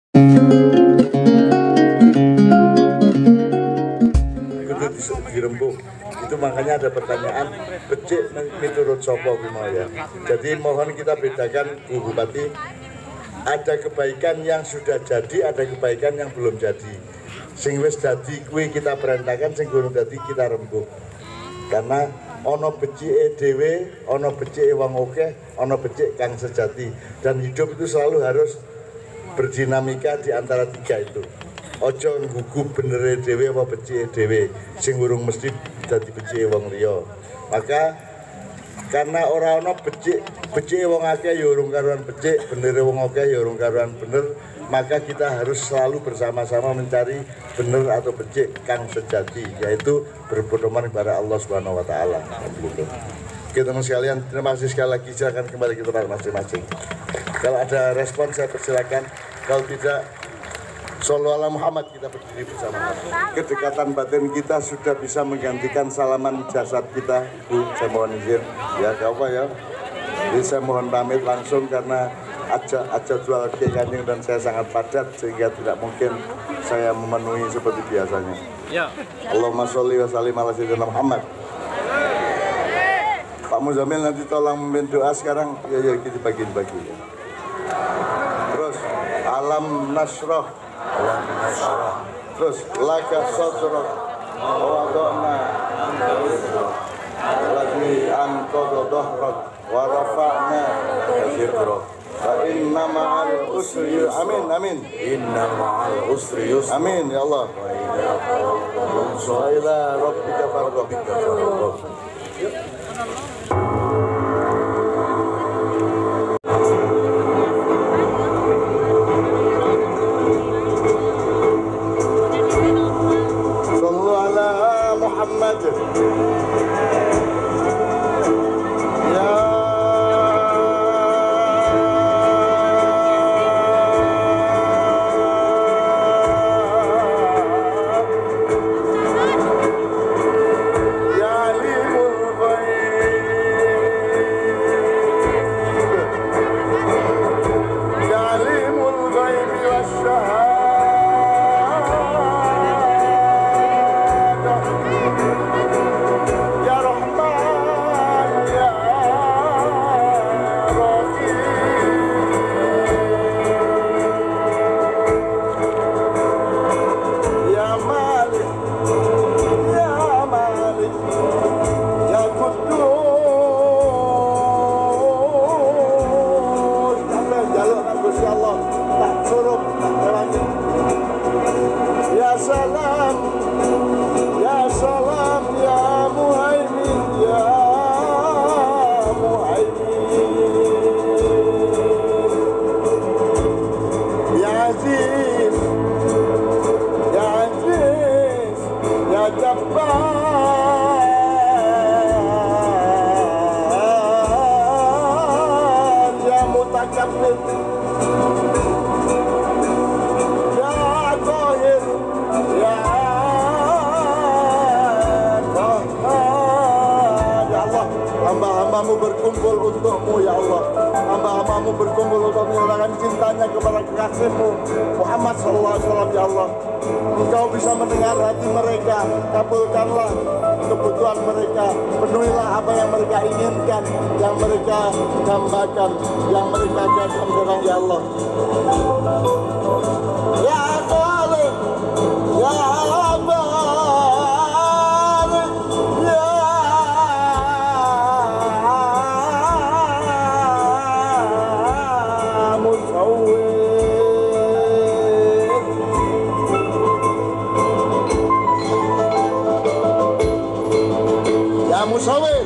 dirembuk. Itu makanya ada pertanyaan becik miturut sapa ya. Jadi mohon kita bedakan Bu Bupati, ada kebaikan yang sudah jadi, ada kebaikan yang belum jadi. Sing wis dadi kuwi kita perintahkan, sing durung dadi kita rembuk. Karena ono becike dhewe, ono becike wong akeh, ono becik kang sejati. Dan hidup itu selalu harus berdinamika di antara tiga itu. Ojo nggugu benere dhewe apa becike dhewe, sing urung mesti dadi becike wong liya. Maka karena ora ana becike wong akeh ya urung karuan becik, benere wong akeh ya urung karuan bener, maka kita harus selalu bersama-sama mencari bener atau becik kang sejati, yaitu berpedoman kepada Allah Subhanahu wa taala. Oke teman sekalian, terima kasih sekali lagi, silakan kembali ke tempat masing-masing. Kalau ada respon saya persilakan, kalau tidak Shallallahu ala Muhammad, kita berdiri bersama. Kedekatan batin kita sudah bisa menggantikan salaman jasad kita. Bu, saya mohon izin ya, gak apa ya. Jadi saya mohon pamit langsung karena aja jual kekanding dan saya sangat padat sehingga tidak mungkin saya memenuhi seperti biasanya. Ya. Allahumma sholli wa sallim ala sayyidina Muhammad. Pak Muzamil nanti tolong memimpin doa sekarang. Ya kita bagi-bagi ya. Terus alam nasroh. Terus laka sodrok wadona lagi angkodo dohrok warafa'na zikrok fa inna ma'al usri amin amin inna ma'al usri yusra amin ya Allah wa ila rabbika farghab. Hamba-hambamu berkumpul untukmu ya Allah. Hamba-hambamu berkumpul untuk menyerahkan cintanya kepada kekasihmu Muhammad SAW ya Allah. Engkau bisa mendengar hati mereka, kabulkanlah kebutuhan mereka, penuhilah apa yang mereka inginkan, yang mereka dambakan, yang mereka gadang ya Allah. Ya Khaliq, ya Musawir.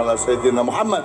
ala sayyidina Muhammad.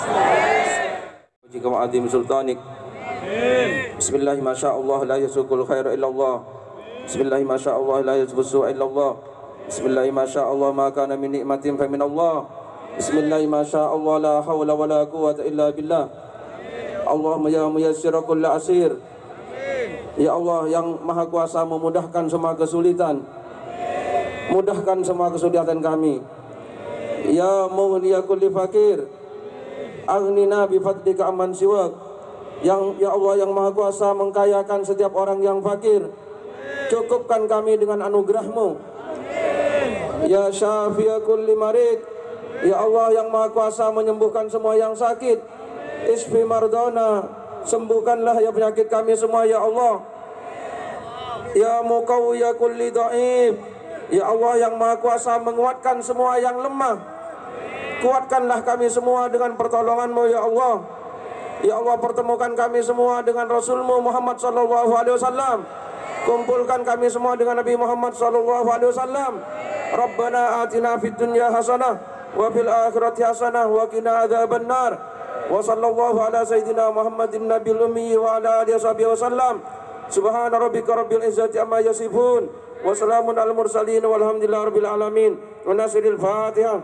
Jika ma'adim sultanik. Bismillah masyaallah la yasukul khaira illallah. Bismillah masyaallah la yasbusu illallah. Bismillah masyaallah ma kana min nikmatin fa min Allah. Bismillah masyaallah la hawla wa la quwwata illa billah. Allahumma ya muyassir kulli asir. Ya Allah yang maha kuasa memudahkan semua kesulitan, mudahkan semua kesulitan kami. Ya mughniya kulli fakir, aghnina bi fadlika amman siwak. Yang ya Allah yang maha kuasa mengkayakan setiap orang yang fakir, cukupkan kami dengan anugerahmu. Ya syafi'a kulli marid, ya Allah yang maha kuasa menyembuhkan semua yang sakit. Isfi mardana, sembuhkanlah ya penyakit kami semua ya Allah. Ya muqawwiya kulli dhaif, ya Allah yang maha kuasa menguatkan semua yang lemah. Kuatkanlah kami semua dengan pertolongan-Mu ya Allah. Ya Allah pertemukan kami semua dengan Rasul-Mu Muhammad sallallahu alaihi wasallam. Kumpulkan kami semua dengan Nabi Muhammad sallallahu alaihi wasallam. Rabbana atina fid dunya hasanah wa fil akhirati hasanah wa qina adzabannar. Wa sallallahu ala sayyidina Muhammadin nabiyil ummi wa ala alihi wasallam. Subhana rabbika rabbil izzati amma yasifun wa salamun alal mursalin walhamdulillahi rabbil alamin. Wa nasril Fatihah.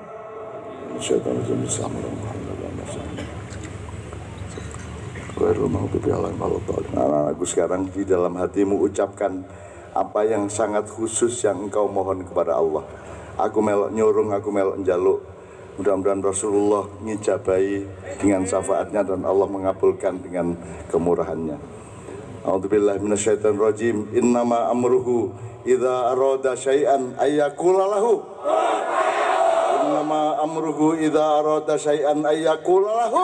Aku sekarang di dalam hatimu ucapkan apa yang sangat khusus yang engkau mohon kepada Allah. Aku melok nyurung, aku melok njaluk. Mudah-mudahan Rasulullah ngijabahi dengan syafaatnya dan Allah mengabulkan dengan kemurahannya. A'udzubillahi minasyaitonirrajim. Innama amruhu idza arada syai'an ayyaqula lahu. Innama amruhu idza arada syai'an ayyaqula lahu.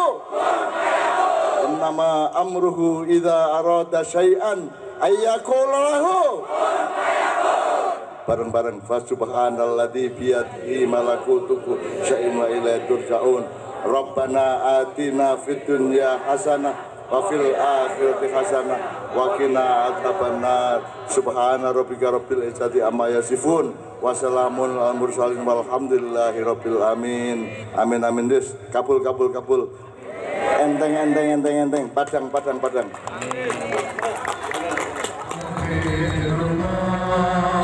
Innama amruhu idza arada syai'an ayyaqula lahu. Bareng-bareng fa subhanalladzi biyadihi malakutu syai'in wa ilaihi turja'un. Rabbana atina fid dunya hasanah wa fil akhirati hasanah wa qina adzabannar. Subhana rabbika rabbil izzati amma yasifun wa salamun alal mursalin walhamdulillahi rabbil alamin. Amin amin des. Kabul kabul kabul. Enteng padang.